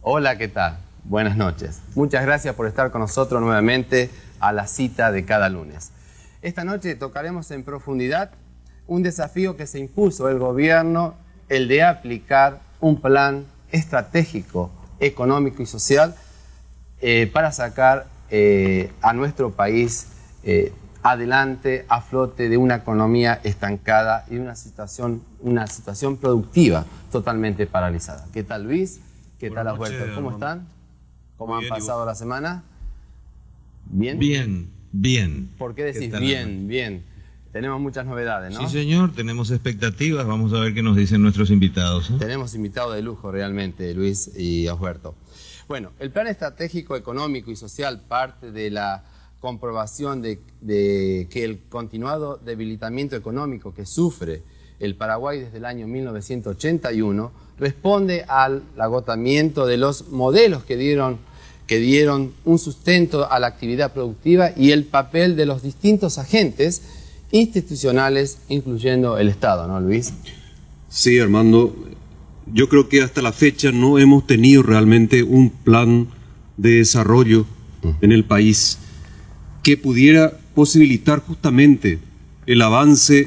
Hola, ¿qué tal? Buenas noches. Muchas gracias por estar con nosotros nuevamente a la cita de cada lunes. Esta noche tocaremos en profundidad un desafío que se impuso el gobierno, el de aplicar un plan estratégico, económico y social para sacar a nuestro país adelante, a flote de una economía estancada y una situación productiva totalmente paralizada. ¿Qué tal, Luis? ¿Qué tal, Alberto? ¿Cómo están? ¿Cómo han pasado la semana? ¿Bien? Bien, bien. ¿Por qué decís bien, bien? Tenemos muchas novedades, ¿no? Sí, señor, tenemos expectativas. Vamos a ver qué nos dicen nuestros invitados, ¿eh? Tenemos invitados de lujo realmente, Luis y Osberto. Bueno, el Plan Estratégico Económico y Social parte de la comprobación de que el continuado debilitamiento económico que sufre el Paraguay desde el año 1981 responde al agotamiento de los modelos que dieron un sustento a la actividad productiva y el papel de los distintos agentes institucionales, incluyendo el Estado, ¿no, Luis? Sí, Armando. Yo creo que hasta la fecha no hemos tenido realmente un plan de desarrollo en el país que pudiera posibilitar justamente el avance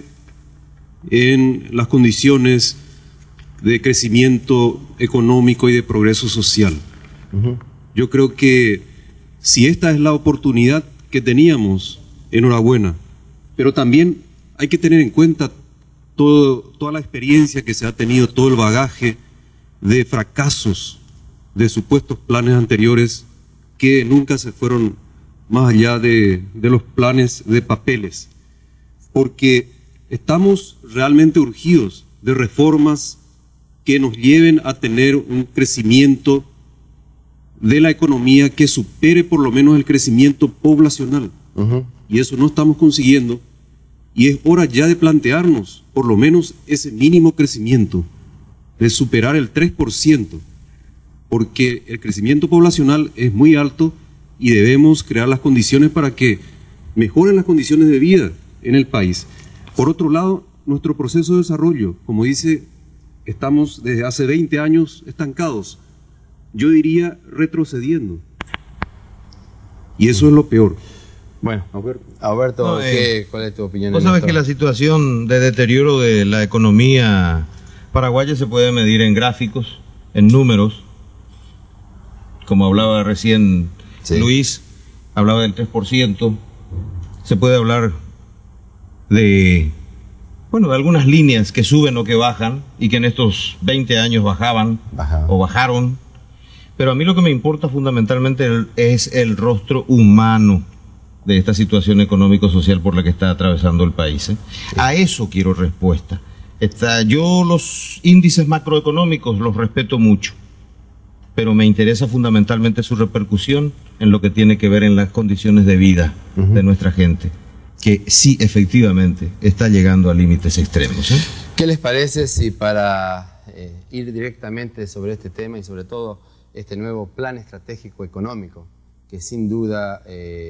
en las condiciones de crecimiento económico y de progreso social. Yo creo que si esta es la oportunidad que teníamos, enhorabuena, pero también hay que tener en cuenta toda la experiencia que se ha tenido, todo el bagaje de fracasos de supuestos planes anteriores que nunca se fueron más allá de los planes de papeles, porque estamos realmente urgidos de reformas que nos lleven a tener un crecimiento de la economía que supere por lo menos el crecimiento poblacional. Y eso no estamos consiguiendo, y es hora ya de plantearnos por lo menos ese mínimo crecimiento, de superar el 3%, porque el crecimiento poblacional es muy alto y debemos crear las condiciones para que mejoren las condiciones de vida en el país. Por otro lado, nuestro proceso de desarrollo, como dice, estamos desde hace 20 años estancados, yo diría retrocediendo, y eso es lo peor. Bueno, Alberto, ¿cuál es tu opinión? Vos sabés que la situación de deterioro de la economía paraguaya se puede medir en gráficos, en números, como hablaba recién Luis, hablaba del 3%, se puede hablar de algunas líneas que suben o que bajan, y que en estos 20 años bajaban o bajaron, pero a mí lo que me importa fundamentalmente es el rostro humano de esta situación económico-social por la que está atravesando el país, ¿eh? A eso quiero respuesta. Yo los índices macroeconómicos los respeto mucho, pero me interesa fundamentalmente su repercusión en lo que tiene que ver en las condiciones de vida de nuestra gente, que sí, efectivamente, está llegando a límites extremos, ¿eh? ¿Qué les parece si para ir directamente sobre este tema y sobre todo este nuevo plan estratégico económico, que sin duda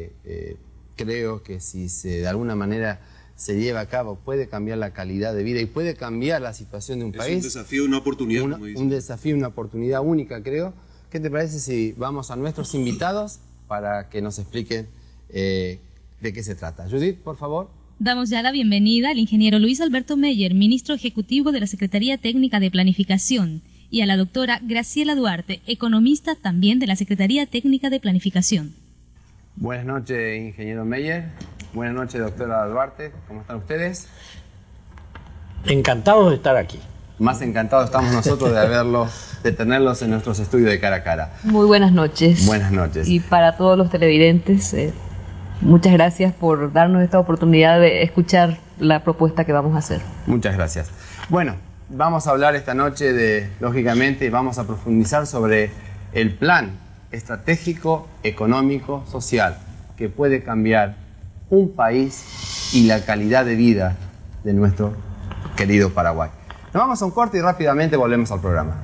creo que si de alguna manera se lleva a cabo puede cambiar la calidad de vida y puede cambiar la situación de un país? Es un desafío, una oportunidad, como dicen. Un desafío, una oportunidad única, creo. ¿Qué te parece si vamos a nuestros invitados para que nos expliquen de qué se trata? Judith, por favor. Damos ya la bienvenida al ingeniero Luis Alberto Meyer, ministro ejecutivo de la Secretaría Técnica de Planificación, y a la doctora Graciela Duarte, economista también de la Secretaría Técnica de Planificación. Buenas noches, ingeniero Meyer. Buenas noches, doctora Duarte. ¿Cómo están ustedes? Encantados de estar aquí. Más encantados estamos nosotros de tenerlos en nuestros estudios de cara a cara. Muy buenas noches. Buenas noches. Y para todos los televidentes, muchas gracias por darnos esta oportunidad de escuchar la propuesta que vamos a hacer. Muchas gracias. Bueno, vamos a hablar esta noche lógicamente, vamos a profundizar sobre el plan estratégico, económico, social, que puede cambiar un país y la calidad de vida de nuestro querido Paraguay. Nos vamos a un corte y rápidamente volvemos al programa.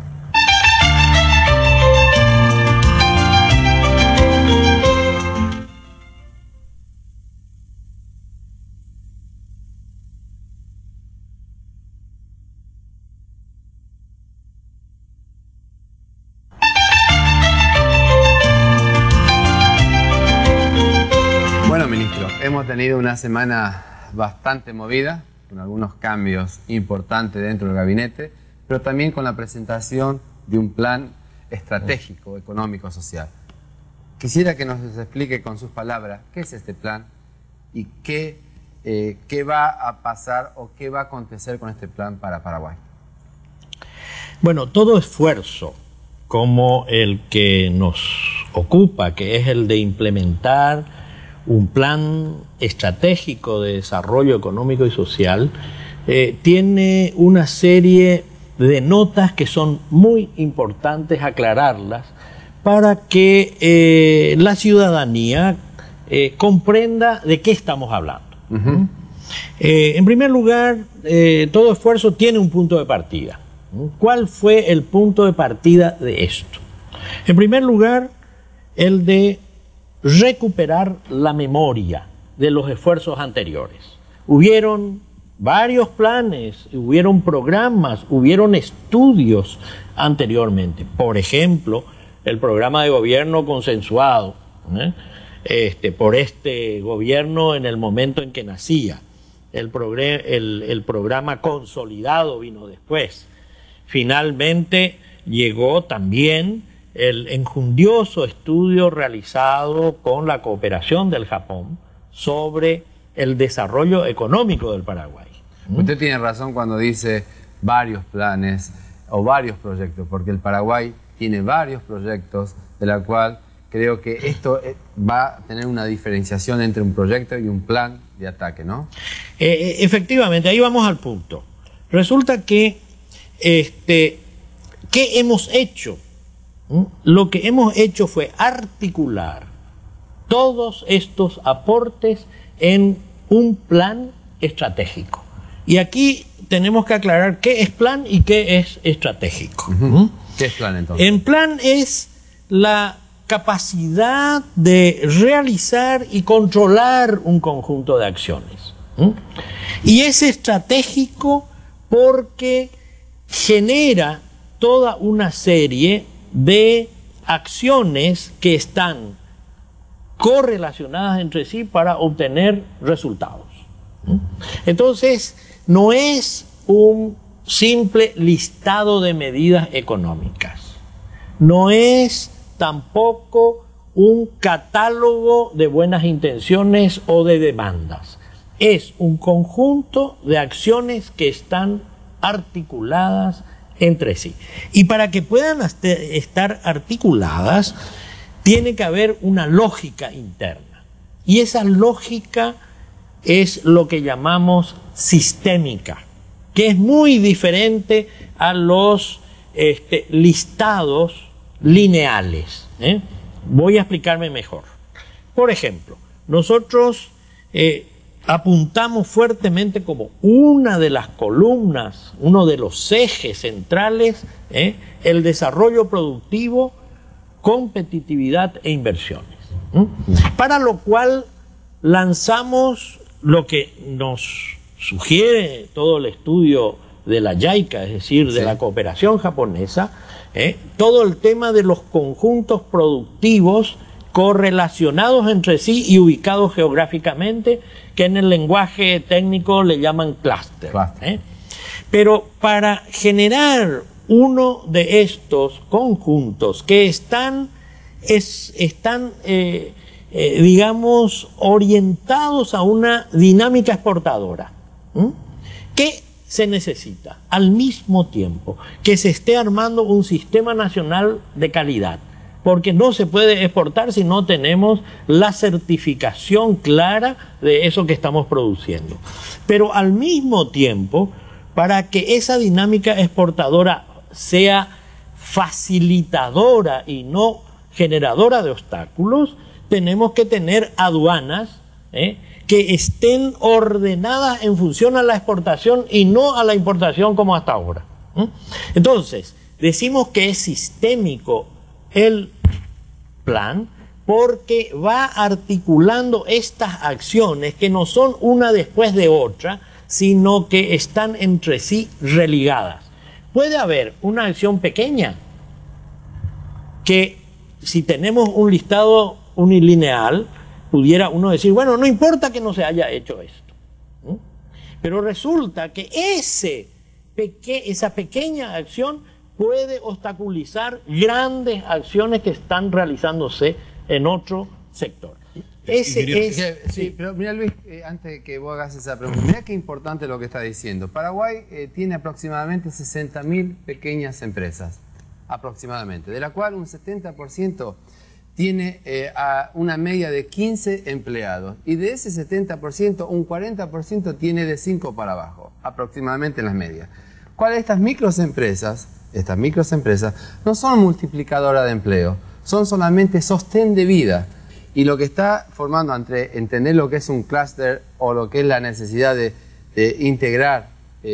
hemos tenido una semana bastante movida, con algunos cambios importantes dentro del gabinete, pero también con la presentación de un plan estratégico, económico, social. Quisiera que nos explique con sus palabras qué es este plan y qué va a pasar o qué va a acontecer con este plan para Paraguay. Bueno, todo esfuerzo como el que nos ocupa, que es el de implementar un plan estratégico de desarrollo económico y social, tiene una serie de notas que son muy importantes aclararlas para que la ciudadanía comprenda de qué estamos hablando. En primer lugar, todo esfuerzo tiene un punto de partida. ¿Cuál fue el punto de partida de esto? En primer lugar, el de recuperar la memoria de los esfuerzos anteriores. Hubieron varios planes, hubieron programas, hubieron estudios anteriormente. Por ejemplo, el programa de gobierno consensuado por este gobierno en el momento en que nacía. El programa consolidado vino después. Finalmente llegó también el enjundioso estudio realizado con la cooperación del Japón sobre el desarrollo económico del Paraguay. Usted tiene razón cuando dice varios planes o varios proyectos, porque el Paraguay tiene varios proyectos, de la cual creo que esto va a tener una diferenciación entre un proyecto y un plan de ataque, ¿no? Efectivamente, ahí vamos al punto. Resulta que, ¿qué hemos hecho? Lo que hemos hecho fue articular todos estos aportes en un plan estratégico. Y aquí tenemos que aclarar qué es plan y qué es estratégico. ¿Qué es plan entonces? En plan es la capacidad de realizar y controlar un conjunto de acciones. Y es estratégico porque genera toda una serie de acciones que están correlacionadas entre sí para obtener resultados. Entonces, no es un simple listado de medidas económicas, no es tampoco un catálogo de buenas intenciones o de demandas, es un conjunto de acciones que están articuladas entre sí. Y para que puedan estar articuladas, tiene que haber una lógica interna. Y esa lógica es lo que llamamos sistémica, que es muy diferente a los listados lineales. Voy a explicarme mejor. Por ejemplo, nosotros apuntamos fuertemente como una de las columnas, uno de los ejes centrales, el desarrollo productivo, competitividad e inversiones. Para lo cual lanzamos lo que nos sugiere todo el estudio de la JICA, es decir, de la cooperación japonesa, todo el tema de los conjuntos productivos correlacionados entre sí y ubicados geográficamente, que en el lenguaje técnico le llaman clúster. Pero para generar uno de estos conjuntos que están digamos, orientados a una dinámica exportadora, ¿qué se necesita? Al mismo tiempo que se esté armando un sistema nacional de calidad, porque no se puede exportar si no tenemos la certificación clara de eso que estamos produciendo. Pero al mismo tiempo, para que esa dinámica exportadora sea facilitadora y no generadora de obstáculos, tenemos que tener aduanas que estén ordenadas en función a la exportación y no a la importación como hasta ahora. Entonces, decimos que es sistémico el plan porque va articulando estas acciones que no son una después de otra, sino que están entre sí religadas. Puede haber una acción pequeña que, si tenemos un listado unilineal, pudiera uno decir, bueno, no importa que no se haya hecho esto. Pero resulta que esa pequeña acción puede obstaculizar grandes acciones que están realizándose en otro sector. Sí, pero mira, Luis, antes de que vos hagas esa pregunta, mira qué importante lo que está diciendo. Paraguay tiene aproximadamente 60.000 pequeñas empresas, aproximadamente, de la cual un 70% tiene una media de 15 empleados. Y de ese 70%, un 40% tiene de 5 para abajo, aproximadamente en las medias. ¿Cuáles estas microempresas? Estas microempresas no son multiplicadoras de empleo, son solamente sostén de vida. Y lo que está formando entre entender lo que es un clúster o lo que es la necesidad de integrar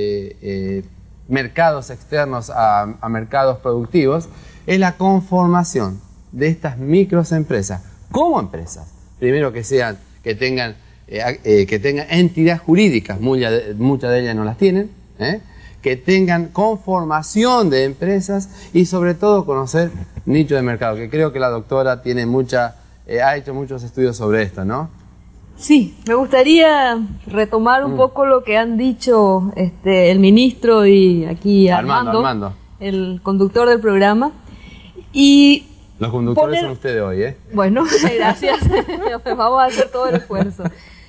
mercados externos a mercados productivos es la conformación de estas microempresas como empresas. Primero que tengan entidades jurídicas, muchas de ellas no las tienen, que tengan conformación de empresas y sobre todo conocer nicho de mercado, que creo que la doctora tiene ha hecho muchos estudios sobre esto, ¿no? Sí, me gustaría retomar un poco lo que han dicho el ministro y aquí Armando, el conductor del programa. Y los conductores son ustedes hoy, ¿eh? Bueno, gracias. Vamos a hacer todo el esfuerzo.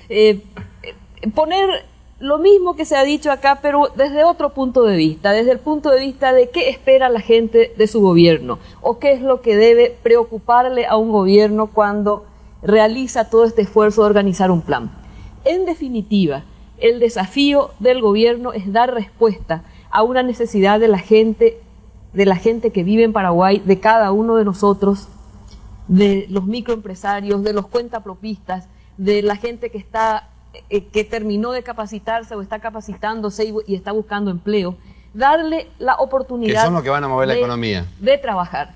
Poner lo mismo que se ha dicho acá, pero desde otro punto de vista, desde el punto de vista de qué espera la gente de su gobierno, o qué es lo que debe preocuparle a un gobierno cuando realiza todo este esfuerzo de organizar un plan. En definitiva, el desafío del gobierno es dar respuesta a una necesidad de la gente que vive en Paraguay, de cada uno de nosotros, de los microempresarios, de los cuentapropistas, de la gente que terminó de capacitarse o está capacitándose y está buscando empleo, darle la oportunidad, que son los que van a mover la economía, de trabajar,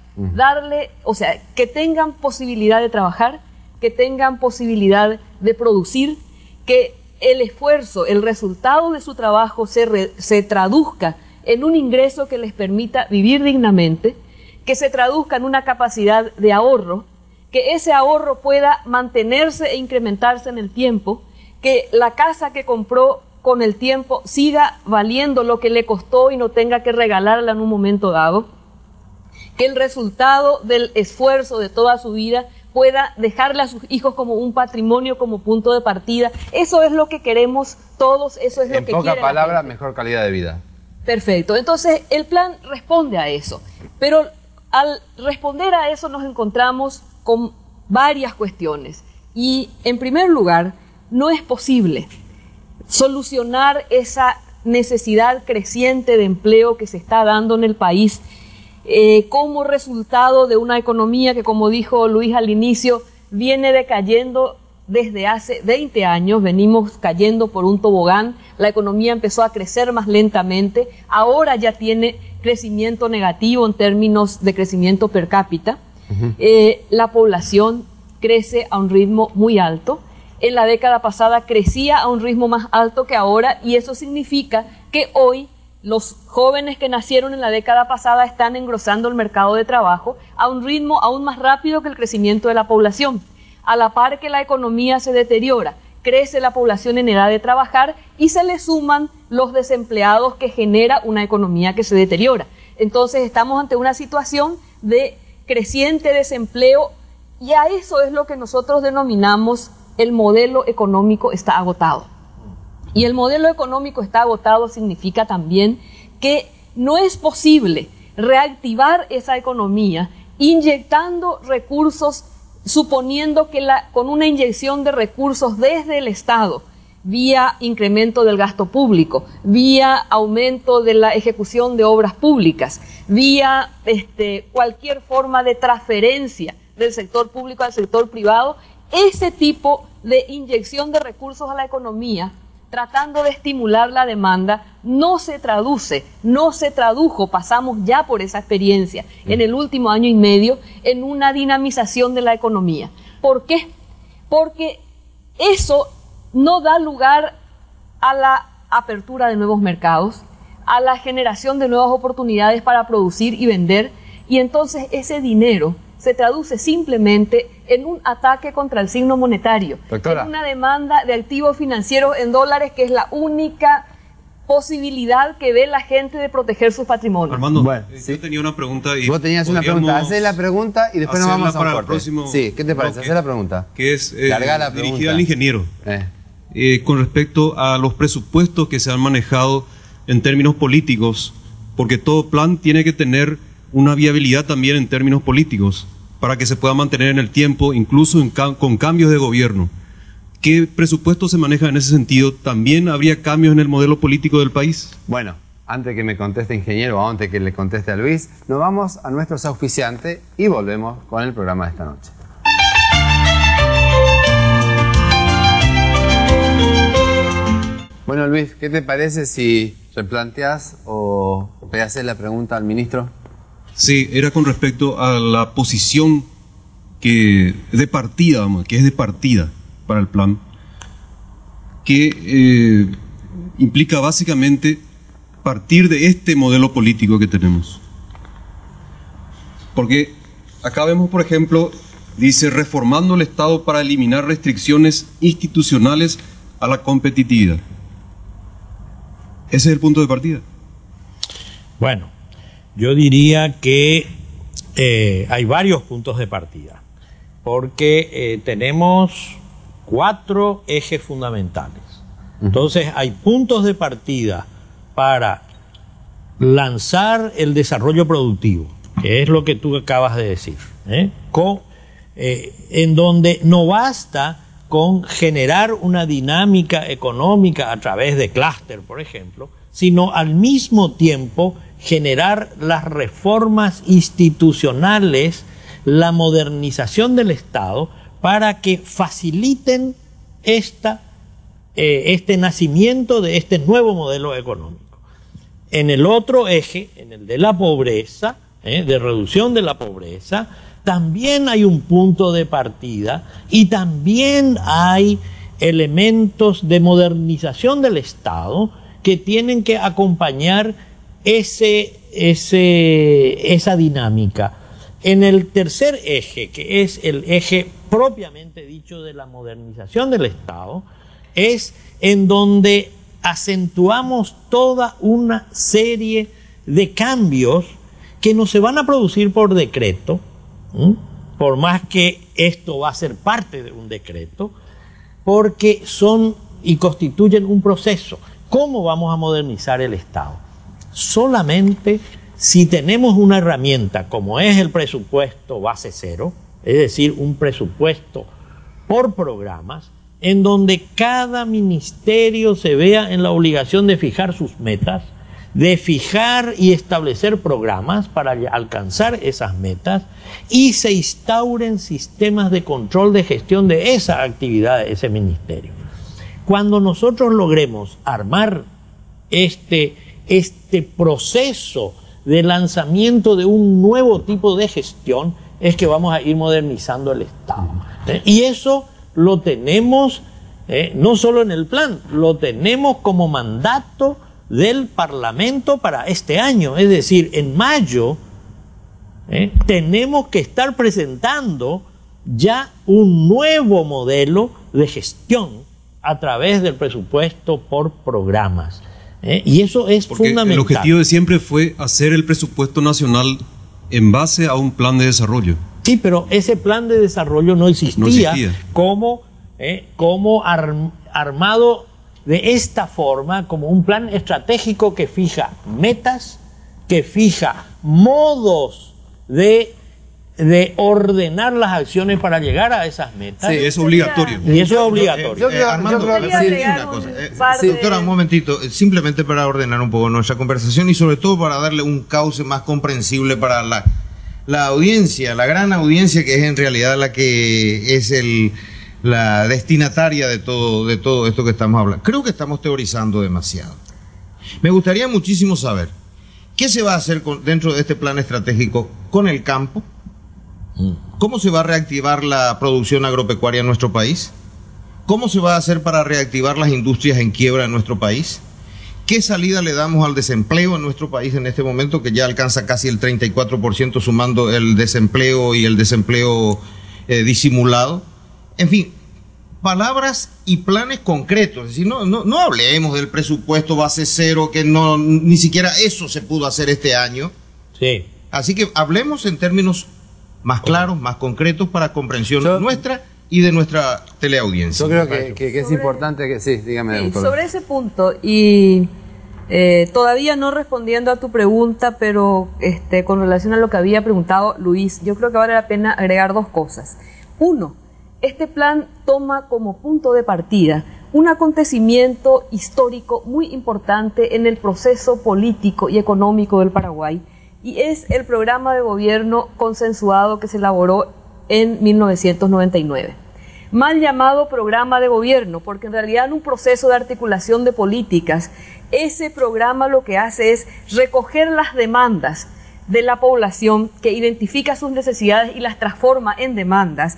que tengan posibilidad de trabajar, que tengan posibilidad de producir, que el esfuerzo, el resultado de su trabajo se traduzca en un ingreso que les permita vivir dignamente, que se traduzca en una capacidad de ahorro, que ese ahorro pueda mantenerse e incrementarse en el tiempo, que la casa que compró con el tiempo siga valiendo lo que le costó y no tenga que regalarla en un momento dado, que el resultado del esfuerzo de toda su vida pueda dejarle a sus hijos como un patrimonio, como punto de partida. Eso es lo que queremos todos, eso es lo que quiere la gente. En pocas palabras, mejor calidad de vida. Perfecto, entonces el plan responde a eso, pero al responder a eso nos encontramos con varias cuestiones. Y en primer lugar, no es posible solucionar esa necesidad creciente de empleo que se está dando en el país como resultado de una economía que, como dijo Luis al inicio, viene decayendo desde hace 20 años, venimos cayendo por un tobogán, la economía empezó a crecer más lentamente, ahora ya tiene crecimiento negativo en términos de crecimiento per cápita, la población crece a un ritmo muy alto. En la década pasada crecía a un ritmo más alto que ahora y eso significa que hoy los jóvenes que nacieron en la década pasada están engrosando el mercado de trabajo a un ritmo aún más rápido que el crecimiento de la población. A la par que la economía se deteriora, crece la población en edad de trabajar y se le suman los desempleados que genera una economía que se deteriora. Entonces estamos ante una situación de creciente desempleo y a eso es lo que nosotros denominamos el modelo económico está agotado. Y el modelo económico está agotado significa también que no es posible reactivar esa economía inyectando recursos, suponiendo que con una inyección de recursos desde el Estado, vía incremento del gasto público, vía aumento de la ejecución de obras públicas, vía cualquier forma de transferencia del sector público al sector privado, ese tipo de inyección de recursos a la economía, tratando de estimular la demanda, no se tradujo, pasamos ya por esa experiencia en el último año y medio, en una dinamización de la economía. ¿Por qué? Porque eso no da lugar a la apertura de nuevos mercados, a la generación de nuevas oportunidades para producir y vender, y entonces ese dinero se traduce simplemente en un ataque contra el signo monetario, Doctora. en una demanda de activos financieros en dólares, que es la única posibilidad que ve la gente de proteger sus patrimonios. Armando, Bueno, yo tenía una pregunta y Vos tenías una pregunta. Hacé la pregunta y después nos hacerla vamos a un para el corte. próximo Sí, ¿qué te parece? bloque, Hacé la pregunta. que es Larga la dirigida pregunta. al ingeniero. Con respecto a los presupuestos que se han manejado en términos políticos, porque todo plan tiene que tener una viabilidad también en términos políticos para que se pueda mantener en el tiempo, incluso con cambios de gobierno. ¿Qué presupuesto se maneja en ese sentido? ¿También habría cambios en el modelo político del país? Bueno, antes que me conteste ingeniero o antes que le conteste a Luis, nos vamos a nuestros auspiciantes y volvemos con el programa de esta noche. Bueno, Luis, ¿qué te parece si replanteas o le haces la pregunta al ministro? Sí, era con respecto a la posición que es de partida para el plan, que implica básicamente partir de este modelo político que tenemos. Porque acá vemos, por ejemplo, dice, reformando el Estado para eliminar restricciones institucionales a la competitividad. Ese es el punto de partida. Bueno, yo diría que hay varios puntos de partida, porque tenemos 4 ejes fundamentales. Entonces hay puntos de partida para lanzar el desarrollo productivo, que es lo que tú acabas de decir, en donde no basta con generar una dinámica económica a través de clúster, por ejemplo, sino al mismo tiempo generar las reformas institucionales, la modernización del Estado, para que faciliten este nacimiento de este nuevo modelo económico. En el otro eje, en el de la pobreza, de reducción de la pobreza, también hay un punto de partida y también hay elementos de modernización del Estado que tienen que acompañar esa dinámica. En el tercer eje, que es el eje propiamente dicho de la modernización del Estado, es en donde acentuamos toda una serie de cambios que no se van a producir por decreto, por más que esto va a ser parte de un decreto, porque son y constituyen un proceso. ¿Cómo vamos a modernizar el Estado? Solamente si tenemos una herramienta como es el presupuesto base cero, es decir, un presupuesto por programas, en donde cada ministerio se vea en la obligación de fijar sus metas, de fijar y establecer programas para alcanzar esas metas y se instauren sistemas de control de gestión de esa actividad de ese ministerio. Cuando nosotros logremos armar este proceso de lanzamiento de un nuevo tipo de gestión, es que vamos a ir modernizando el Estado. Y eso lo tenemos, no solo en el plan, lo tenemos como mandato del Parlamento para este año. Es decir, en mayo tenemos que estar presentando ya un nuevo modelo de gestión a través del presupuesto por programas. Y eso es fundamental. El objetivo de siempre fue hacer el presupuesto nacional en base a un plan de desarrollo. Sí, pero ese plan de desarrollo no existía, como armado de esta forma, como un plan estratégico que fija metas, que fija modos de ordenar las acciones para llegar a esas metas. Sí, es obligatorio. Y eso es obligatorio. Armando, una cosa. Doctora, un momentito, simplemente para ordenar un poco nuestra conversación y sobre todo para darle un cauce más comprensible para la audiencia, la gran audiencia que es en realidad la que es la destinataria de todo esto que estamos hablando. Creo que estamos teorizando demasiado. Me gustaría muchísimo saber qué se va a hacer dentro de este plan estratégico con el campo. ¿Cómo se va a reactivar la producción agropecuaria en nuestro país? ¿Cómo se va a hacer para reactivar las industrias en quiebra en nuestro país? ¿Qué salida le damos al desempleo en nuestro país en este momento, que ya alcanza casi el 34%, sumando el desempleo y el desempleo disimulado? En fin, palabras y planes concretos. Es decir, no hablemos del presupuesto base cero, que ni siquiera eso se pudo hacer este año. Sí. Así que hablemos en términos más claros, más concretos, para comprensión nuestra y de nuestra teleaudiencia. Yo creo que es importante que... Sí, dígame. Sí, sobre ese punto, y todavía no respondiendo a tu pregunta, pero con relación a lo que había preguntado Luis, yo creo que vale la pena agregar dos cosas. Uno, este plan toma como punto de partida un acontecimiento histórico muy importante en el proceso político y económico del Paraguay, y es el programa de gobierno consensuado que se elaboró en 1999. Mal llamado programa de gobierno, porque en realidad en un proceso de articulación de políticas, ese programa lo que hace es recoger las demandas de la población, que identifica sus necesidades y las transforma en demandas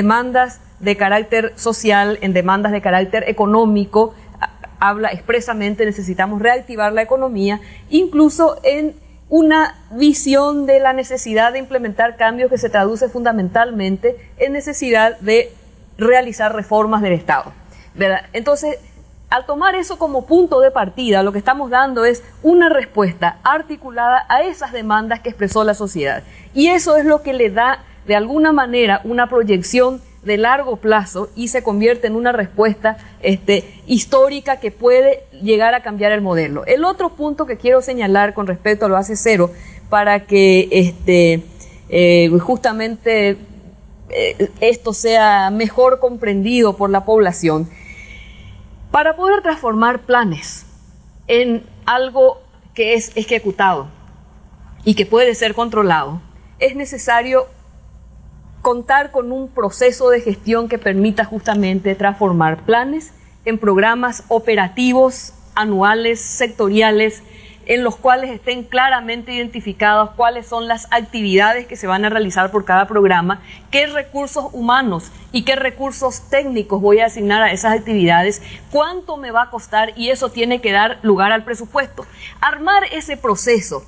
de carácter social, en demandas de carácter económico. Habla expresamente, necesitamos reactivar la economía, incluso en una visión de la necesidad de implementar cambios que se traduce fundamentalmente en necesidad de realizar reformas del Estado, ¿verdad? Entonces, al tomar eso como punto de partida, lo que estamos dando es una respuesta articulada a esas demandas que expresó la sociedad. Y eso es lo que le da, de alguna manera, una proyección de largo plazo y se convierte en una respuesta histórica que puede llegar a cambiar el modelo. El otro punto que quiero señalar con respecto a lo base cero, para que justamente esto sea mejor comprendido por la población, para poder transformar planes en algo que es ejecutado y que puede ser controlado, es necesario contar con un proceso de gestión que permita justamente transformar planes en programas operativos, anuales, sectoriales, en los cuales estén claramente identificados cuáles son las actividades que se van a realizar por cada programa, qué recursos humanos y qué recursos técnicos voy a asignar a esas actividades, cuánto me va a costar, y eso tiene que dar lugar al presupuesto. Armar ese proceso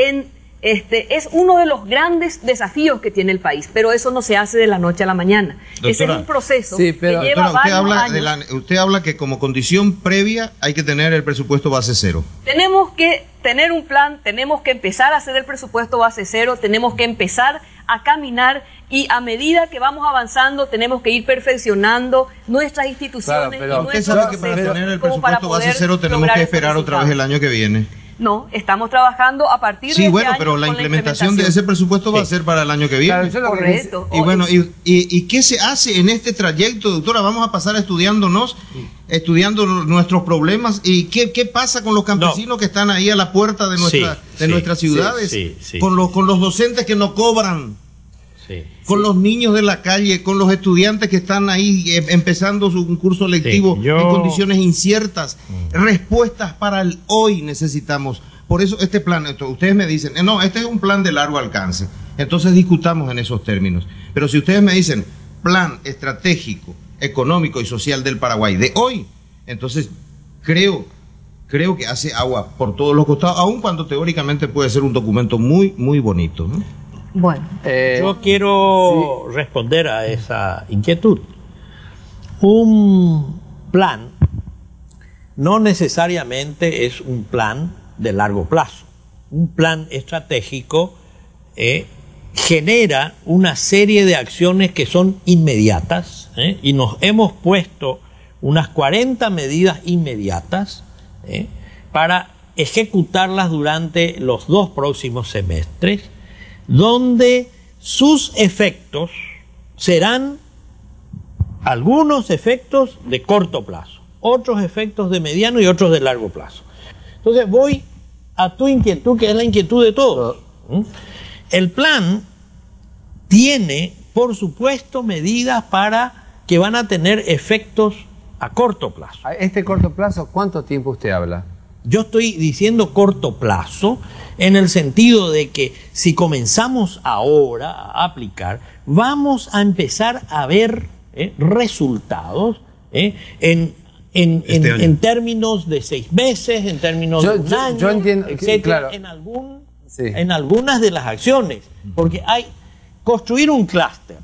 es uno de los grandes desafíos que tiene el país, pero eso no se hace de la noche a la mañana. Doctora, ese es un proceso que lleva varios años. Usted habla que como condición previa hay que tener el presupuesto base cero. Tenemos que tener un plan, tenemos que empezar a hacer el presupuesto base cero, tenemos que empezar a caminar, y a medida que vamos avanzando tenemos que ir perfeccionando nuestras instituciones. Claro, pero usted sabe que para tener el presupuesto base cero tenemos que esperar otra vez el año que viene. No, estamos trabajando a partir de este año. Sí, bueno, pero la implementación de ese presupuesto va a ser para el año que viene. Claro, correcto. Y bueno, ¿y qué se hace en este trayecto, doctora? Vamos a pasar estudiando nuestros problemas. ¿Y qué pasa con los campesinos que están ahí a la puerta de nuestras ciudades? Con los docentes que no cobran. Con los niños de la calle, con los estudiantes que están ahí empezando su curso lectivo en condiciones inciertas. Respuestas para el hoy necesitamos. Por eso este plan, ustedes me dicen, no, este es un plan de largo alcance. Entonces discutamos en esos términos. Pero si ustedes me dicen plan estratégico, económico y social del Paraguay de hoy, entonces creo que hace agua por todos los costados, aun cuando teóricamente puede ser un documento muy, muy bonito, ¿no? Bueno, yo quiero responder a esa inquietud. Un plan no necesariamente es un plan de largo plazo. Un plan estratégico genera una serie de acciones que son inmediatas, y nos hemos puesto unas 40 medidas inmediatas para ejecutarlas durante los 2 próximos semestres, donde sus efectos serán algunos efectos de corto plazo, otros efectos de mediano y otros de largo plazo. Entonces voy a tu inquietud, que es la inquietud de todos. El plan tiene, por supuesto, medidas que van a tener efectos a corto plazo. ¿A este corto plazo cuánto tiempo usted habla? Yo estoy diciendo corto plazo en el sentido de que si comenzamos ahora a aplicar, vamos a empezar a ver resultados en en términos de 6 meses, en términos de un año, entiendo, etcétera, claro. en algunas de las acciones, porque hay construir un clúster,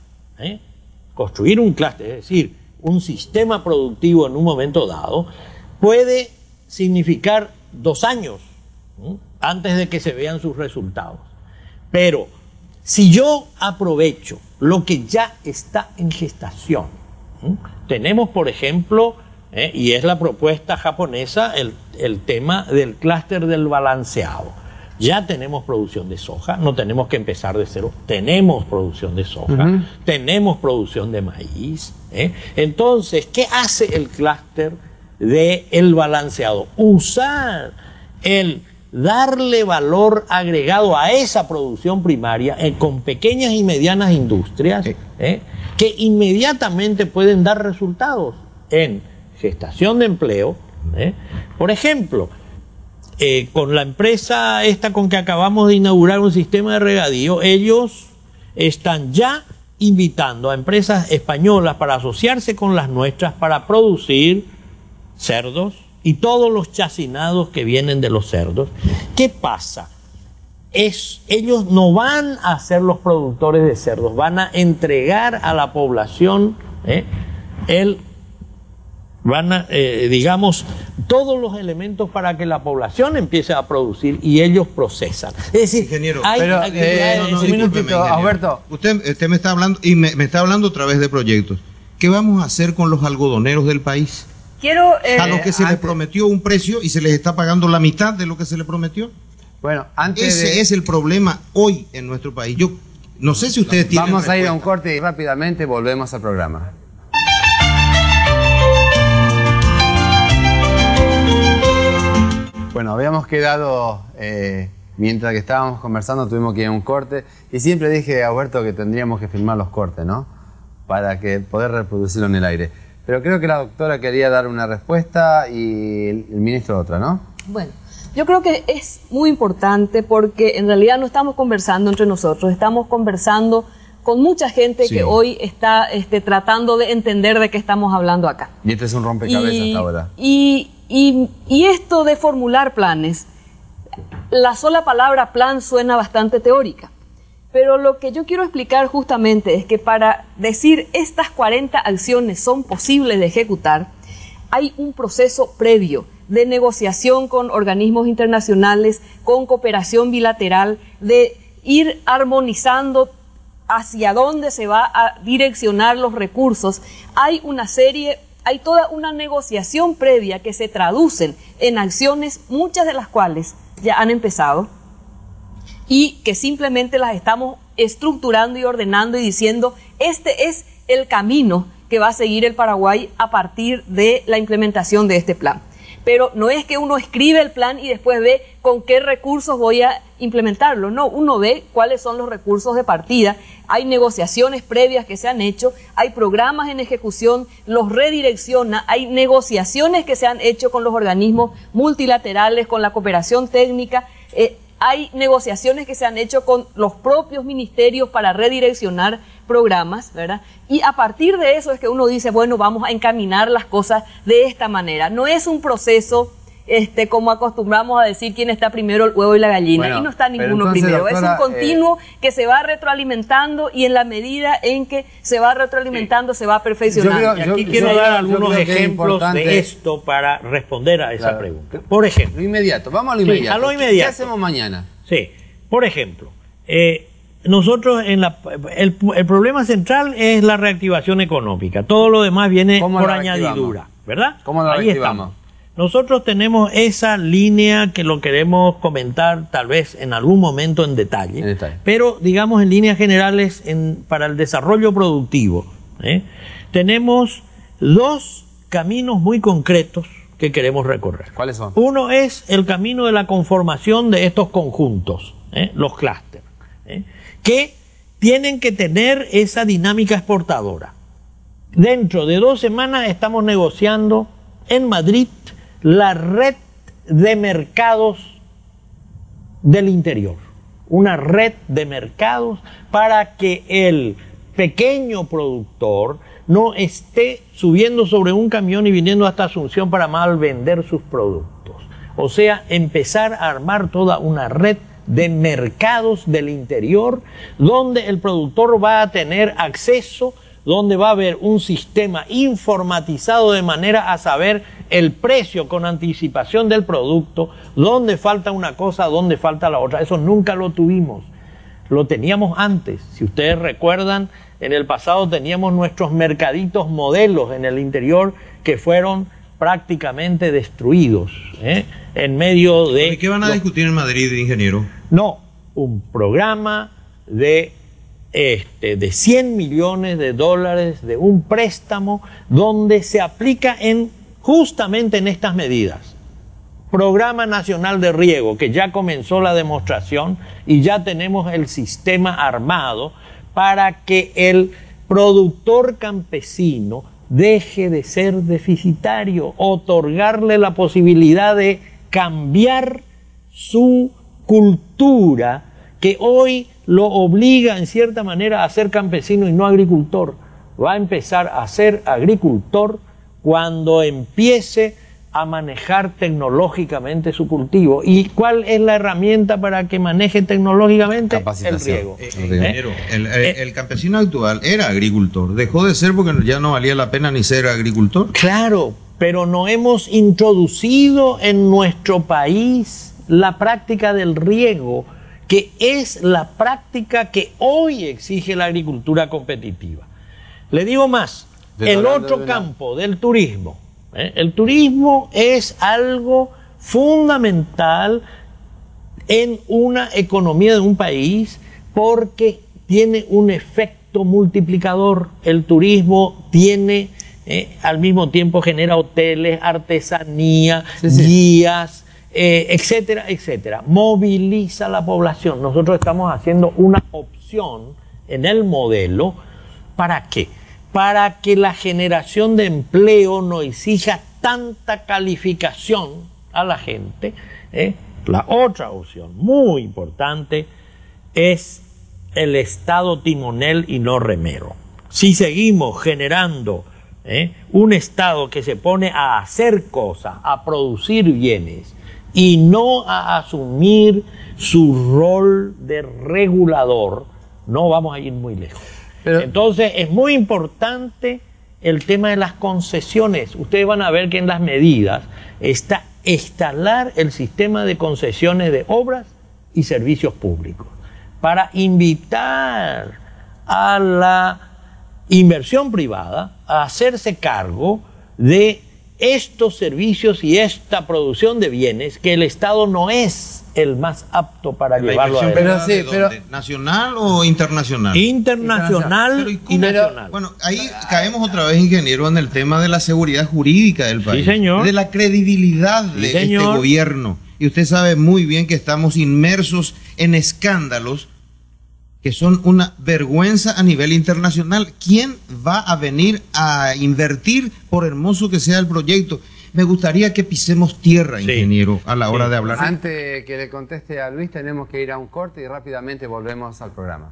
es decir, un sistema productivo en un momento dado, puede significar 2 años antes de que se vean sus resultados. Pero si yo aprovecho lo que ya está en gestación, tenemos, por ejemplo, y es la propuesta japonesa, el tema del clúster del balanceado. Ya tenemos producción de soja, no tenemos que empezar de cero, tenemos producción de soja, tenemos producción de maíz. Entonces, ¿qué hace el clúster del balanceado? Usar darle valor agregado a esa producción primaria con pequeñas y medianas industrias que inmediatamente pueden dar resultados en gestación de empleo. Por ejemplo, con la empresa esta con que acabamos de inaugurar un sistema de regadío, ellos están ya invitando a empresas españolas para asociarse con las nuestras para producir cerdos y todos los chacinados que vienen de los cerdos. ¿Qué pasa? Ellos no van a ser los productores de cerdos, van a entregar a la población digamos, todos los elementos para que la población empiece a producir y ellos procesan. Es decir, ingeniero, un minutito, Alberto. Usted me está hablando, y me está hablando a través de proyectos. ¿Qué vamos a hacer con los algodoneros del país? A los que se les prometió un precio y se les está pagando la mitad de lo que se les prometió. Bueno, ese es el problema hoy en nuestro país. Yo no sé si ustedes tienen Vamos a ir a un respuesta. corte y rápidamente volvemos al programa. Bueno, habíamos quedado, mientras que estábamos conversando, tuvimos que ir a un corte. Y siempre dije a Alberto que tendríamos que filmar los cortes, ¿no? Para poder reproducirlo en el aire. Pero creo que la doctora quería dar una respuesta y el ministro otra, ¿no? Bueno, yo creo que es muy importante porque en realidad no estamos conversando entre nosotros, estamos conversando con mucha gente que hoy está tratando de entender de qué estamos hablando acá. Y este es un rompecabezas hasta ahora. Y esto de formular planes, la sola palabra plan suena bastante teórica. Pero lo que yo quiero explicar justamente es que para decir estas 40 acciones son posibles de ejecutar, hay un proceso previo de negociación con organismos internacionales, con cooperación bilateral, de ir armonizando hacia dónde se va a direccionar los recursos. Hay toda una negociación previa que se traducen en acciones, muchas de las cuales ya han empezado, y que simplemente las estamos estructurando y ordenando y diciendo, este es el camino que va a seguir el Paraguay a partir de la implementación de este plan. Pero no es que uno escribe el plan y después ve con qué recursos voy a implementarlo. No, uno ve cuáles son los recursos de partida. Hay negociaciones previas que se han hecho, hay programas en ejecución, los redirecciona, hay negociaciones que se han hecho con los organismos multilaterales, con la cooperación técnica, hay negociaciones que se han hecho con los propios ministerios para redireccionar programas, ¿verdad? Y a partir de eso es que uno dice, bueno, vamos a encaminar las cosas de esta manera. No es un proceso como acostumbramos a decir quién está primero, el huevo y la gallina, y no está ninguno entonces, primero. Doctora, es un continuo que se va retroalimentando y en la medida en que se va retroalimentando se va perfeccionando. Aquí quiero dar algunos ejemplos de esto para responder a esa pregunta. Por ejemplo. Lo inmediato, vamos a lo inmediato. A lo inmediato. ¿Qué hacemos mañana? Sí, por ejemplo, nosotros el problema central es la reactivación económica. Todo lo demás viene por añadidura, ¿verdad? ¿Cómo lo reactivamos? Nosotros tenemos esa línea que lo queremos comentar tal vez en algún momento en detalle. Pero digamos en líneas generales para el desarrollo productivo. Tenemos 2 caminos muy concretos que queremos recorrer. ¿Cuáles son? Uno es el camino de la conformación de estos conjuntos, los clústeres, que tienen que tener esa dinámica exportadora. Dentro de 2 semanas estamos negociando en Madrid la red de mercados del interior, una red de mercados para que el pequeño productor no esté subiendo sobre un camión y viniendo hasta Asunción para mal vender sus productos. O sea, empezar a armar toda una red de mercados del interior donde el productor va a tener acceso, donde va a haber un sistema informatizado de manera a saber el precio con anticipación del producto, dónde falta una cosa, dónde falta la otra. Eso nunca lo tuvimos. Lo teníamos antes. Si ustedes recuerdan, en el pasado teníamos nuestros mercaditos modelos en el interior que fueron prácticamente destruidos, en medio de... ¿Y qué van a discutir en Madrid, ingeniero? No, un programa de 100 millones de dólares, de un préstamo, donde se aplica justamente en estas medidas. Programa Nacional de Riego, que ya comenzó la demostración y ya tenemos el sistema armado para que el productor campesino deje de ser deficitario, otorgarle la posibilidad de cambiar su cultura, que hoy lo obliga en cierta manera a ser campesino y no agricultor. Va a empezar a ser agricultor cuando empiece a manejar tecnológicamente su cultivo. ¿Y cuál es la herramienta para que maneje tecnológicamente? El riego. El campesino actual era agricultor, dejó de ser porque ya no valía la pena ni ser agricultor. Claro, pero no hemos introducido en nuestro país la práctica del riego, que es la práctica que hoy exige la agricultura competitiva. Le digo más, el otro campo del turismo. El turismo es algo fundamental en una economía de un país porque tiene un efecto multiplicador. El turismo tiene, al mismo tiempo genera hoteles, artesanía, guías, etcétera, etcétera. Moviliza a la población. Nosotros estamos haciendo una opción en el modelo. ¿Para qué? Para que la generación de empleo no exija tanta calificación a la gente. La otra opción muy importante es el Estado timonel y no remero. Si seguimos generando un Estado que se pone a hacer cosas, a producir bienes y no a asumir su rol de regulador, no vamos a ir muy lejos. Entonces es muy importante el tema de las concesiones. Ustedes van a ver que en las medidas está instalar el sistema de concesiones de obras y servicios públicos para invitar a la inversión privada a hacerse cargo de estos servicios y esta producción de bienes que el Estado no es el más apto para llevarlo adelante. Pero ¿nacional o internacional? Internacional y nacional. Bueno, ahí caemos otra vez, ingeniero, en el tema de la seguridad jurídica del país. Sí, señor. De la credibilidad de este gobierno. Y usted sabe muy bien que estamos inmersos en escándalos que son una vergüenza a nivel internacional. ¿Quién va a venir a invertir, por hermoso que sea el proyecto? Me gustaría que pisemos tierra, ingeniero, a la hora de hablar. Antes que le conteste a Luis, tenemos que ir a un corte y rápidamente volvemos al programa.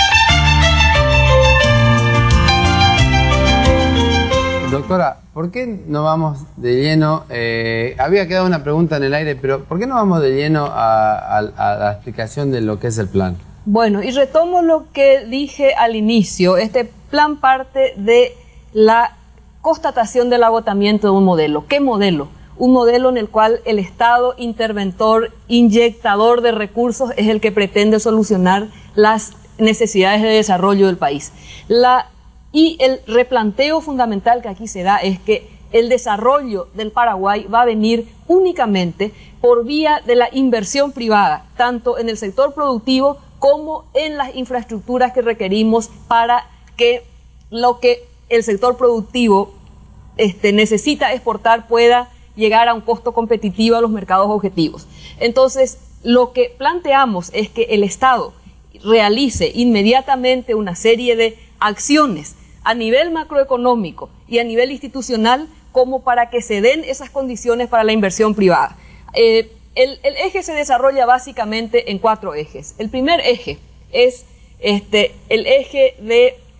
Doctora, ¿por qué no vamos de lleno? Había quedado una pregunta en el aire, pero ¿por qué no vamos de lleno a la explicación de lo que es el plan? Bueno, y retomo lo que dije al inicio. Este plan parte de la constatación del agotamiento de un modelo. ¿Qué modelo? Un modelo en el cual el Estado interventor, inyectador de recursos, es el que pretende solucionar las necesidades de desarrollo del país. Y el replanteo fundamental que aquí se da es que el desarrollo del Paraguay va a venir únicamente por vía de la inversión privada, tanto en el sector productivo como en las infraestructuras que requerimos para que lo que el sector productivo necesita exportar pueda llegar a un costo competitivo a los mercados objetivos. Entonces, lo que planteamos es que el Estado realice inmediatamente una serie de acciones a nivel macroeconómico y a nivel institucional como para que se den esas condiciones para la inversión privada. El eje se desarrolla básicamente en 4 ejes. El primer eje es el eje de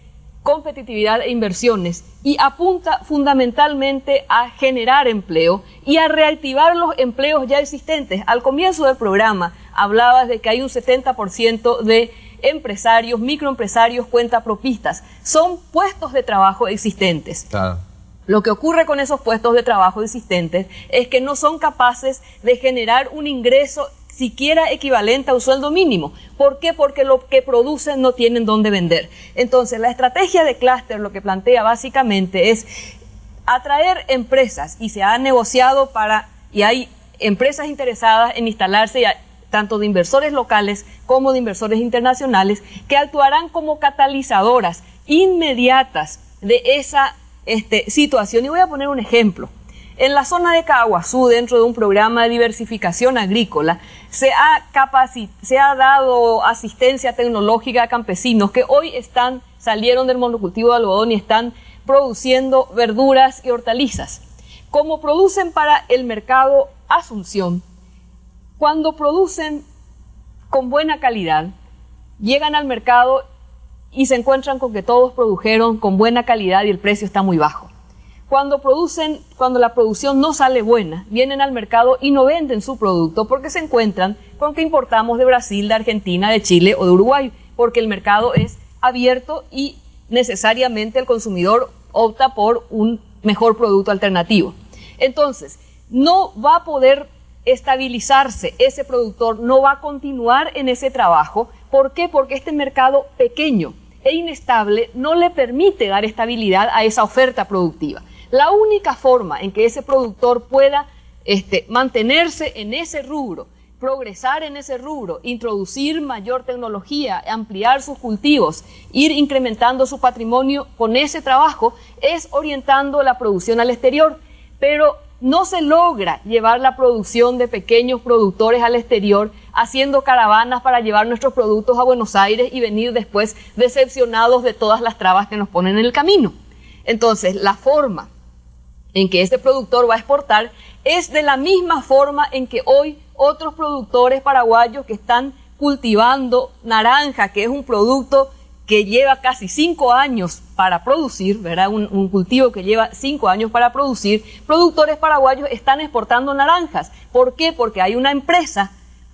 competitividad e inversiones y apunta fundamentalmente a generar empleo y a reactivar los empleos ya existentes. Al comienzo del programa hablabas de que hay un 70% de empresarios, microempresarios, cuentapropistas. Son puestos de trabajo existentes. Claro. Lo que ocurre con esos puestos de trabajo existentes es que no son capaces de generar un ingreso siquiera equivalente a un sueldo mínimo. ¿Por qué? Porque lo que producen no tienen dónde vender. Entonces, la estrategia de clúster lo que plantea básicamente es atraer empresas, y se ha negociado y hay empresas interesadas en instalarse, tanto de inversores locales como de inversores internacionales, que actuarán como catalizadoras inmediatas de esa situación. Y voy a poner un ejemplo. En la zona de Caaguazú, dentro de un programa de diversificación agrícola, se ha dado asistencia tecnológica a campesinos que hoy salieron del monocultivo de algodón y están produciendo verduras y hortalizas. Como producen para el mercado Asunción, cuando producen con buena calidad, llegan al mercado y se encuentran con que todos produjeron con buena calidad y el precio está muy bajo. Cuando la producción no sale buena, vienen al mercado y no venden su producto porque se encuentran con que importamos de Brasil, de Argentina, de Chile o de Uruguay, porque el mercado es abierto y necesariamente el consumidor opta por un mejor producto alternativo. Entonces, no va a poder estabilizarse ese productor, no va a continuar en ese trabajo. ¿Por qué? Porque este mercado pequeño e inestable no le permite dar estabilidad a esa oferta productiva. La única forma en que ese productor pueda mantenerse en ese rubro, progresar en ese rubro, introducir mayor tecnología, ampliar sus cultivos, ir incrementando su patrimonio con ese trabajo, es orientando la producción al exterior. Pero no se logra llevar la producción de pequeños productores al exterior haciendo caravanas para llevar nuestros productos a Buenos Aires y venir después decepcionados de todas las trabas que nos ponen en el camino. Entonces, la forma en que este productor va a exportar es de la misma forma en que hoy otros productores paraguayos que están cultivando naranja, que es un producto que lleva casi 5 años para producir, ¿verdad? Un cultivo que lleva 5 años para producir, productores paraguayos están exportando naranjas. ¿Por qué? Porque hay una empresa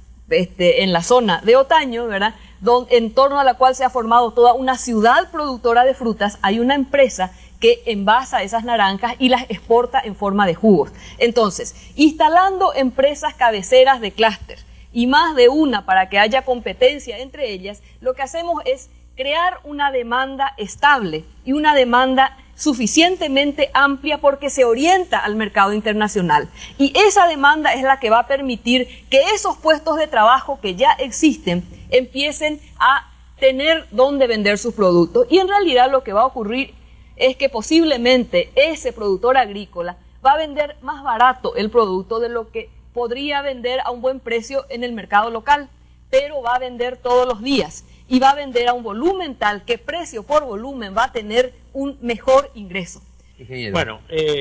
en la zona de Otaño, ¿verdad?, en torno a la cual se ha formado toda una ciudad productora de frutas. Hay una empresa que envasa esas naranjas y las exporta en forma de jugos. Entonces, instalando empresas cabeceras de clúster y más de una para que haya competencia entre ellas, lo que hacemos es crear una demanda estable y una demanda suficientemente amplia porque se orienta al mercado internacional. Y esa demanda es la que va a permitir que esos puestos de trabajo que ya existen empiecen a tener dónde vender sus productos. Y en realidad lo que va a ocurrir es que posiblemente ese productor agrícola va a vender más barato el producto de lo que podría vender a un buen precio en el mercado local, pero va a vender todos los días y va a vender a un volumen tal que precio por volumen va a tener un mejor ingreso. Ingeniero. Bueno,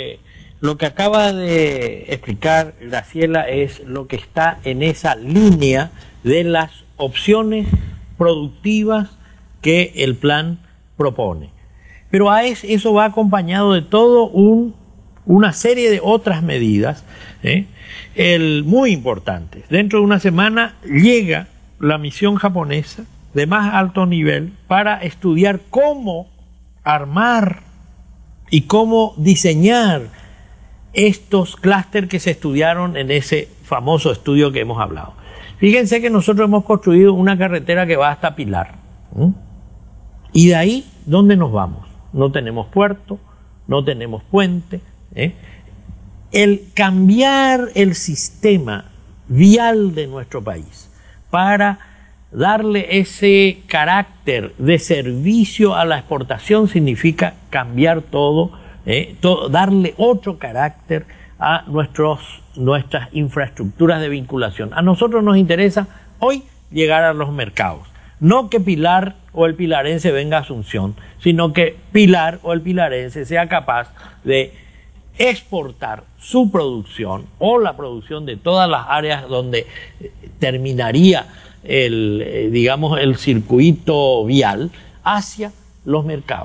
lo que acaba de explicar Graciela es lo que está en esa línea de las opciones productivas que el plan propone. Pero eso va acompañado de una serie de otras medidas muy importantes. Dentro de una semana llega la misión japonesa de más alto nivel para estudiar cómo armar y cómo diseñar estos clústeres que se estudiaron en ese famoso estudio que hemos hablado. Fíjense que nosotros hemos construido una carretera que va hasta Pilar. Y de ahí, ¿dónde nos vamos? No tenemos puerto, no tenemos puente. El cambiar el sistema vial de nuestro país para darle ese carácter de servicio a la exportación significa cambiar todo, darle otro carácter a nuestras infraestructuras de vinculación. A nosotros nos interesa hoy llegar a los mercados. No que Pilar o el pilarense venga a Asunción, sino que Pilar o el pilarense sea capaz de exportar su producción o la producción de todas las áreas donde terminaría el circuito vial hacia los mercados.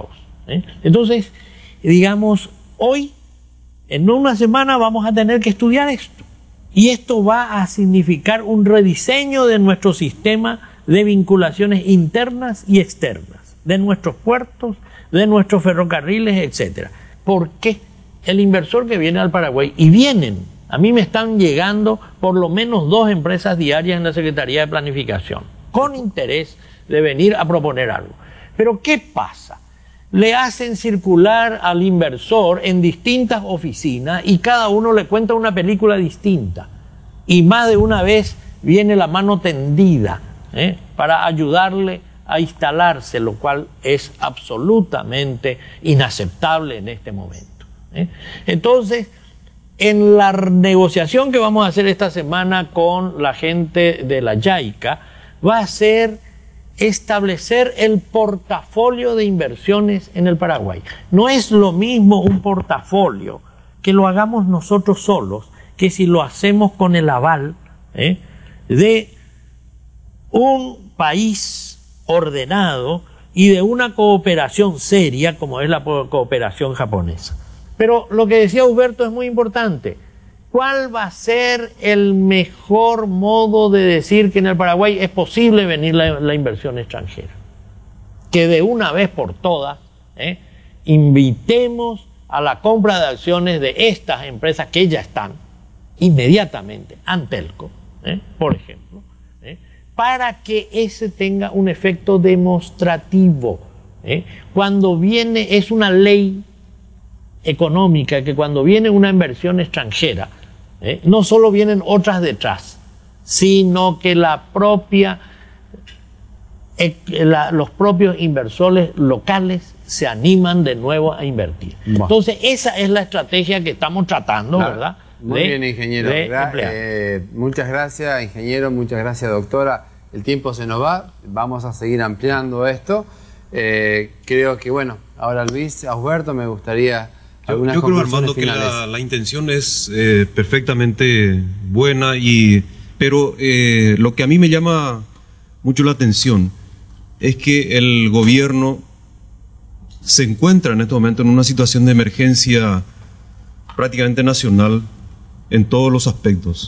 Entonces, digamos, hoy, en una semana, vamos a tener que estudiar esto. Y esto va a significar un rediseño de nuestro sistema de vinculaciones internas y externas, de nuestros puertos, de nuestros ferrocarriles, etc. ¿Por qué? El inversor que viene al Paraguay, y vienen, a mí me están llegando por lo menos 2 empresas diarias en la Secretaría de Planificación, con interés de venir a proponer algo. Pero ¿qué pasa? Le hacen circular al inversor en distintas oficinas y cada uno le cuenta una película distinta. Y más de una vez viene la mano tendida para ayudarle a instalarse, lo cual es absolutamente inaceptable en este momento. Entonces, en la negociación que vamos a hacer esta semana con la gente de la JICA, va a ser establecer el portafolio de inversiones en el Paraguay. No es lo mismo un portafolio que lo hagamos nosotros solos, que si lo hacemos con el aval de un país ordenado y de una cooperación seria como es la cooperación japonesa. Pero lo que decía Huberto es muy importante. ¿Cuál va a ser el mejor modo de decir que en el Paraguay es posible venir la inversión extranjera? Que de una vez por todas invitemos a la compra de acciones de estas empresas que ya están inmediatamente, Antelco, por ejemplo, para que ese tenga un efecto demostrativo. Cuando viene, es una ley económica que cuando viene una inversión extranjera, no solo vienen otras detrás, sino que los propios inversores locales se animan de nuevo a invertir. Bueno. Entonces esa es la estrategia que estamos tratando, claro, ¿verdad? Muy bien, ingeniero. Muchas gracias, ingeniero, muchas gracias, doctora. El tiempo se nos va, vamos a seguir ampliando esto. Creo que, bueno, ahora Luis, a Huberto me gustaría... Yo creo, Armando, que la intención es perfectamente buena, pero lo que a mí me llama mucho la atención es que el gobierno se encuentra en este momento en una situación de emergencia prácticamente nacional en todos los aspectos.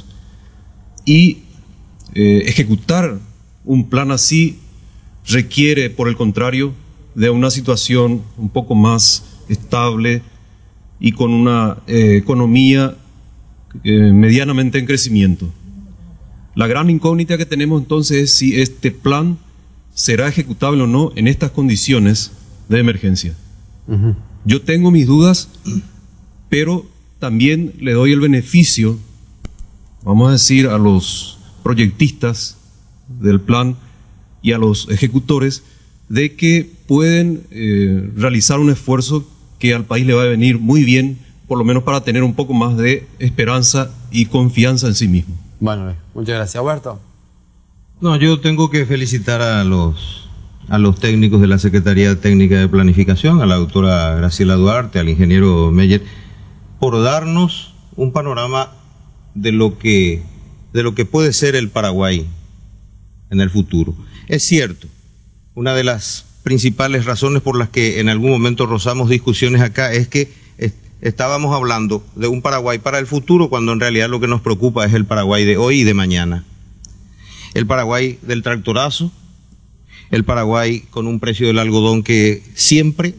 Y ejecutar un plan así requiere, por el contrario, de una situación un poco más estable y con una economía medianamente en crecimiento. La gran incógnita que tenemos entonces es si este plan será ejecutable o no en estas condiciones de emergencia. Yo tengo mis dudas, pero también le doy el beneficio, vamos a decir, a los proyectistas del plan y a los ejecutores, de que pueden realizar un esfuerzo que al país le va a venir muy bien, por lo menos para tener un poco más de esperanza y confianza en sí mismo. Bueno, muchas gracias. Huberto. No, yo tengo que felicitar a los técnicos de la Secretaría Técnica de Planificación, a la doctora Graciela Duarte, al ingeniero Meyer, por darnos un panorama de lo que puede ser el Paraguay en el futuro. Es cierto, una de las principales razones por las que en algún momento rozamos discusiones acá es que estábamos hablando de un Paraguay para el futuro, cuando en realidad lo que nos preocupa es el Paraguay de hoy y de mañana. El Paraguay del tractorazo, el Paraguay con un precio del algodón que siempre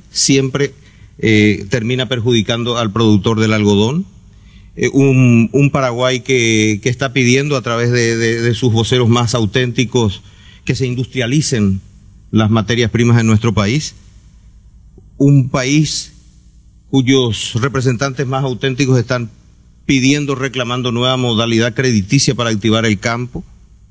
termina perjudicando al productor del algodón, un Paraguay que está pidiendo a través de sus voceros más auténticos que se industrialicen las materias primas en nuestro país, un país cuyos representantes más auténticos están pidiendo, reclamando nueva modalidad crediticia para activar el campo,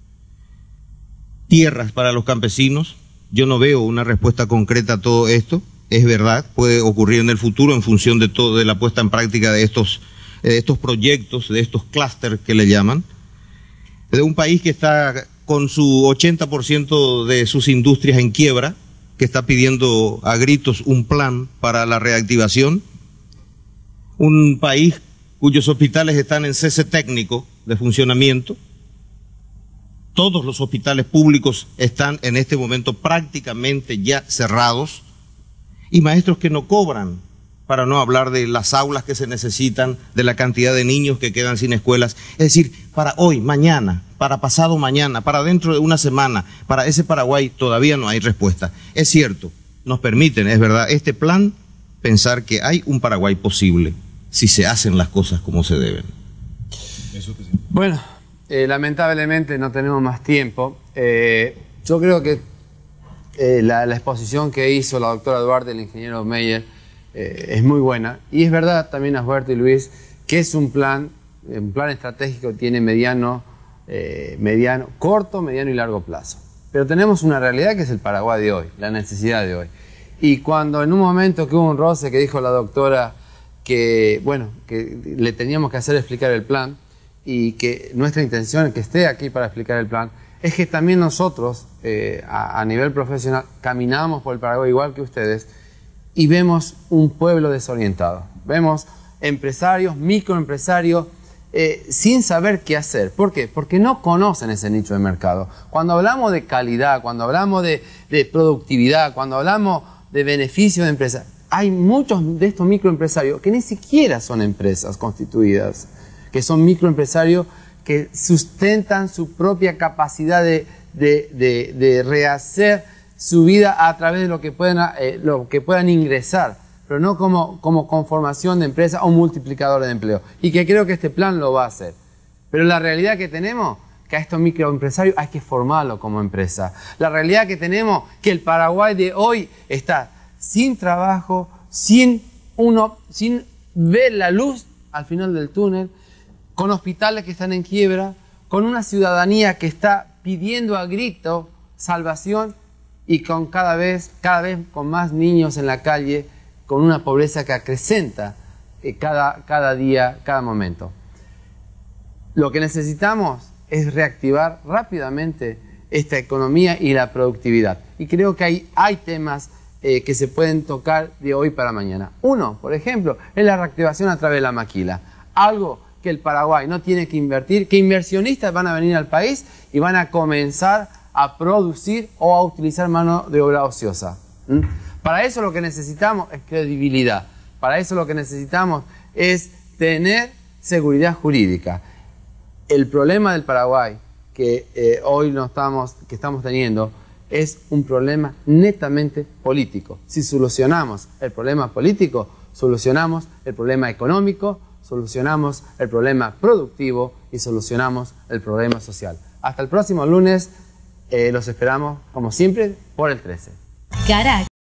tierras para los campesinos. Yo no veo una respuesta concreta a todo esto. Es verdad, puede ocurrir en el futuro en función de todo, de la puesta en práctica de estos proyectos, de estos clústeres que le llaman, de un país que está con su 80% de sus industrias en quiebra, que está pidiendo a gritos un plan para la reactivación, un país cuyos hospitales están en cese técnico de funcionamiento. Todos los hospitales públicos están en este momento prácticamente ya cerrados. y maestros que no cobran, para no hablar de las aulas que se necesitan, de la cantidad de niños que quedan sin escuelas. Es decir, para hoy, mañana, para pasado mañana, para dentro de una semana, para ese Paraguay todavía no hay respuesta. Es cierto, nos permiten, es verdad, este plan, pensar que hay un Paraguay posible si se hacen las cosas como se deben. Bueno, lamentablemente no tenemos más tiempo. Yo creo que la exposición que hizo la doctora Duarte, el ingeniero Meyer, es muy buena. Y es verdad también, Alberto y Luis, que es un plan estratégico que tiene corto, mediano y largo plazo. Pero tenemos una realidad que es el Paraguay de hoy, la necesidad de hoy. Y cuando en un momento que hubo un roce que dijo la doctora que, bueno, que le teníamos que hacer explicar el plan y que nuestra intención, que esté aquí para explicar el plan, es que también nosotros, a nivel profesional, caminamos por el Paraguay igual que ustedes y vemos un pueblo desorientado. Vemos empresarios, microempresarios, sin saber qué hacer. ¿Por qué? Porque no conocen ese nicho de mercado. Cuando hablamos de calidad, cuando hablamos de productividad, cuando hablamos de beneficios de empresas, hay muchos de estos microempresarios que ni siquiera son empresas constituidas, que son microempresarios que sustentan su propia capacidad de rehacer su vida a través de lo que puedan ingresar, pero no como conformación de empresa o multiplicador de empleo. Y que creo que este plan lo va a hacer. Pero la realidad que tenemos, que a estos microempresarios hay que formarlo como empresa. La realidad que tenemos, que el Paraguay de hoy está sin trabajo, sin ver la luz al final del túnel, con hospitales que están en quiebra, con una ciudadanía que está pidiendo a grito salvación y con cada vez con más niños en la calle, con una pobreza que acrecenta cada día, cada momento. Lo que necesitamos es reactivar rápidamente esta economía y la productividad. Y creo que hay temas que se pueden tocar de hoy para mañana. Uno, por ejemplo, es la reactivación a través de la maquila. Algo que el Paraguay no tiene que invertir, que inversionistas van a venir al país y van a comenzar a producir o a utilizar mano de obra ociosa. Para eso lo que necesitamos es credibilidad. Para eso lo que necesitamos es tener seguridad jurídica. El problema del Paraguay que hoy estamos teniendo es un problema netamente político. Si solucionamos el problema político, solucionamos el problema económico, solucionamos el problema productivo y solucionamos el problema social. Hasta el próximo lunes, los esperamos, como siempre, por el 13.